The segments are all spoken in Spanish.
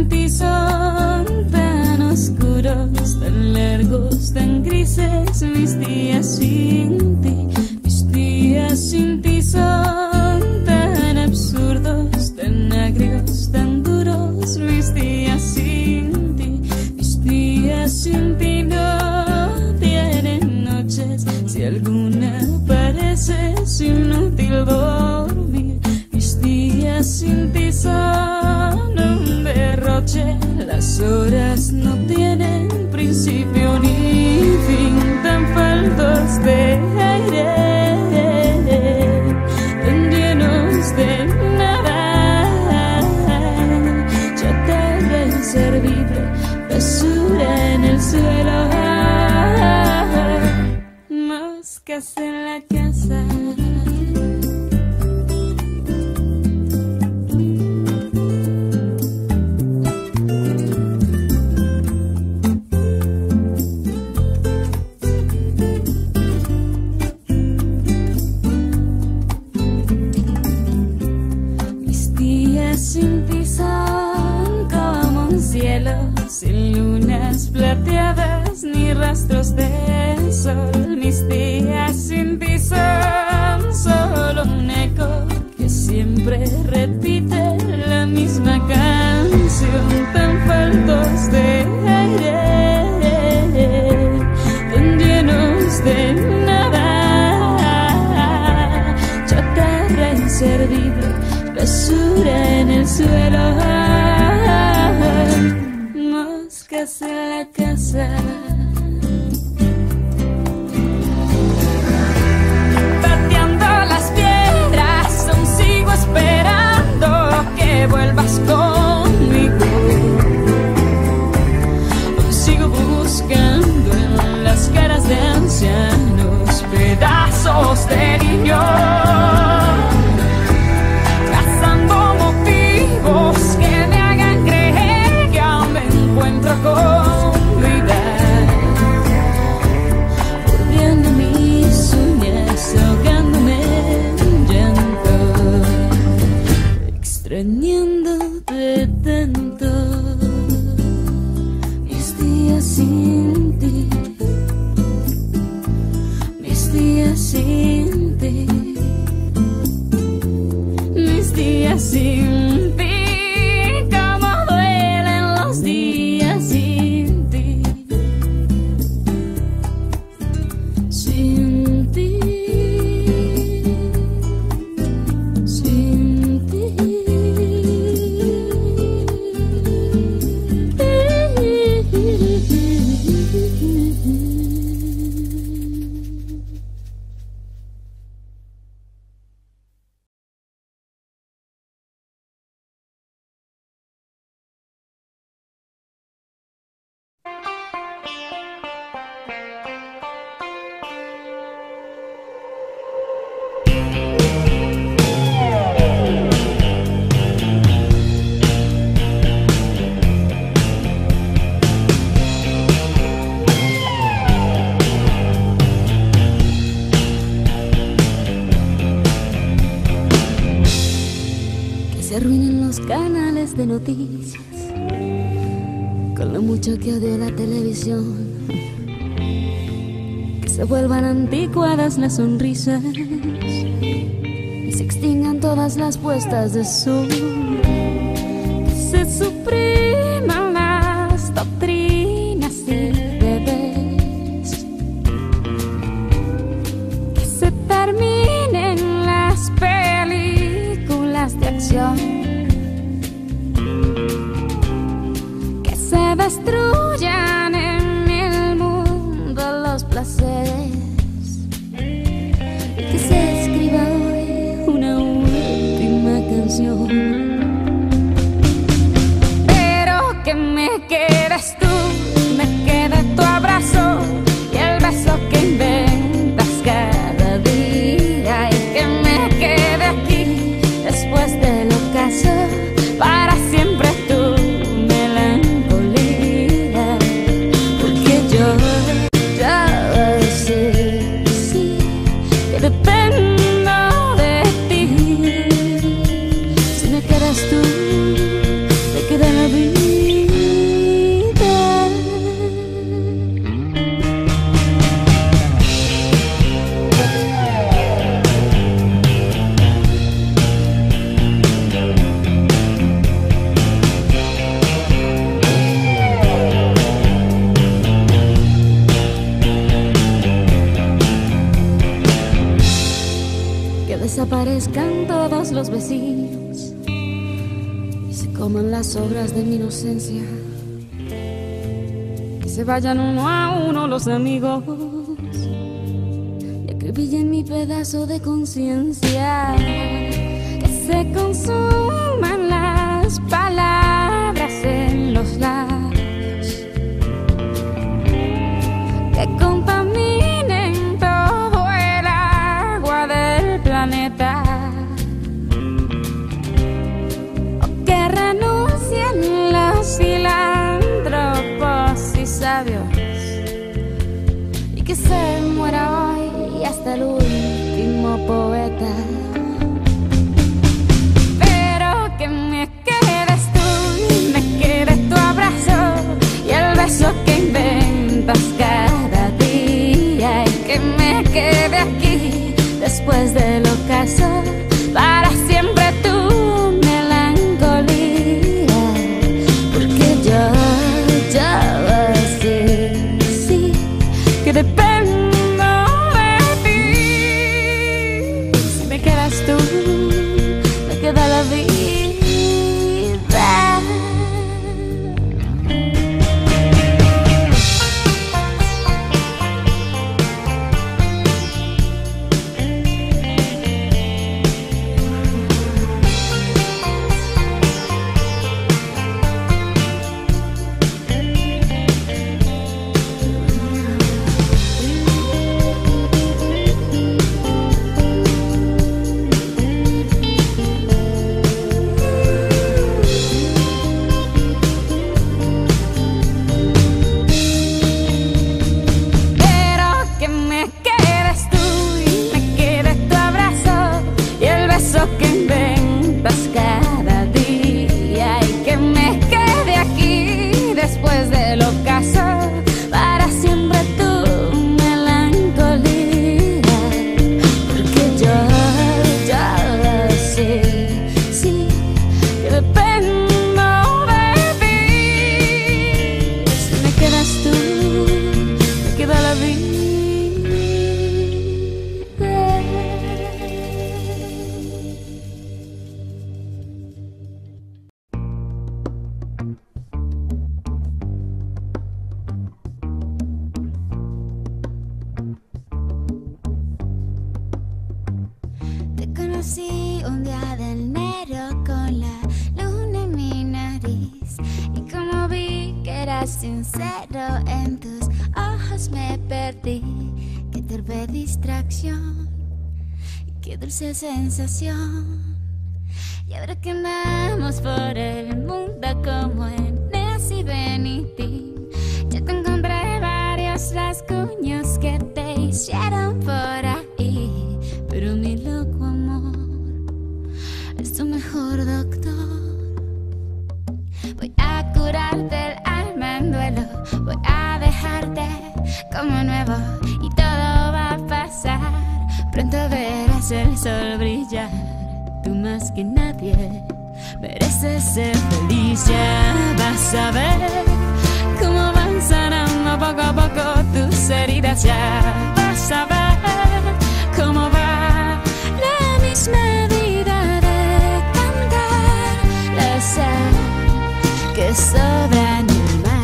sin ti son tan oscuros, tan largos, tan grises. Mis días sin ti, mis días sin ti son tan absurdos, tan agrios, tan duros. Mis días sin ti, mis días sin ti no tienen noches. Si alguna parece es inútil dormir. Mis días sin ti son un derroche. Las horas no tienen principio ni fin, tan faltos de aire, tan llenos de nada. Chatarra inservible, basura en el suelo. Moscas en la casa. Sin ti son como un cielo, sin lunas plateadas ni rastros del sol. Mis días sin ti son solo un eco que siempre repite la misma canción, tan faltos de aire, tan llenos de nada. Chatarra inservible, basura en el suelo. Moscas en la casa. Pateando las piedras, aún sigo esperando que vuelvas conmigo. Aún sigo buscando en las caras de ancianos pedazos de niños. Que me hagan creer que aún me encuentro con vida, mordiendo mis uñas, ahogándome en llanto, extrañándote tanto. Mis días sin ti, mis días sin ti, mis días sin ti. De noticias, con lo mucho que odio la televisión, que se vuelvan anticuadas las sonrisas y se extingan todas las puestas de sol, que se supriman las doctrinas y deberes, que se terminen las películas de acción, destruyan en el mundo los placeres, que se escriba hoy una última canción, pero que me quedes tú, me quede tu abrazo y el beso que inventas cada día, y que me quede aquí después del ocaso para siempre tú. Dependo de ti. Si me quedas que desaparezcan todos los vecinos y se coman las obras de mi inocencia, que se vayan uno a uno los amigos y acribillen mi pedazo de conciencia, que se consuman las palabras en los labios, que contaminen todo el agua del planeta, o que renuncien los filántropos y sabios, y que se muera hoy hasta el último poeta. Pero que me quedes tú, me quede tu abrazo y el beso que inventas cada día, y que me quede aquí después del ocaso para siempre tu melancolía, porque yo sí, que dependo de ti. Si me quedas tú, me queda la vida. Conocí un día de enero con la luna en mi nariz, y como vi que eras sincero en tus ojos me perdí. Qué torpe distracción y qué dulce sensación. Y ahora que andamos por el mundo como en Nancy Benitín, ya te encontré varios rasguños que te hicieron por ahí, pero mi loco amor es tu mejor doctor. Voy a curarte el alma en duelo, voy a dejarte como nuevo y todo va a pasar. Pronto verás el sol brillar, tú más que nadie mereces ser feliz. Ya vas a ver cómo van sanando poco a poco tus heridas. Ya vas a ver cómo va la misma vida de cantar la sal que sobra en el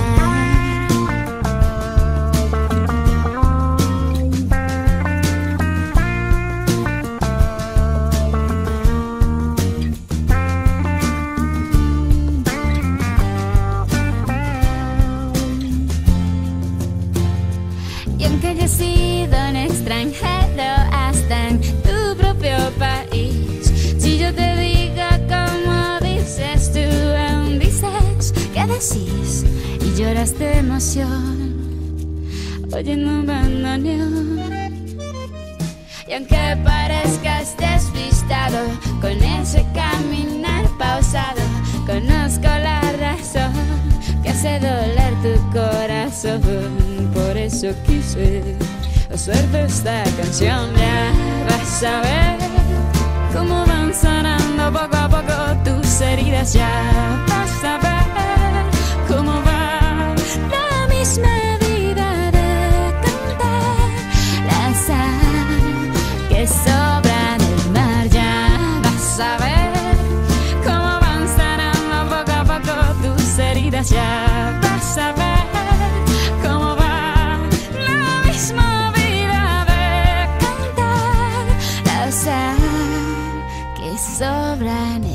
haya sido un extranjero hasta en tu propio país. Si yo te digo como dices, tú aún dices que decís y lloras de emoción oyendo un bandoneón. Y aunque parezcas despistado con ese caminar pausado, conozco la razón que hace doler tu corazón. Por eso quise hacerte esta canción. Ya vas a ver cómo van sanando poco a poco tus heridas. Ya vas a ver cómo va la misma vida de cantar la sal que sobra del mar. sobran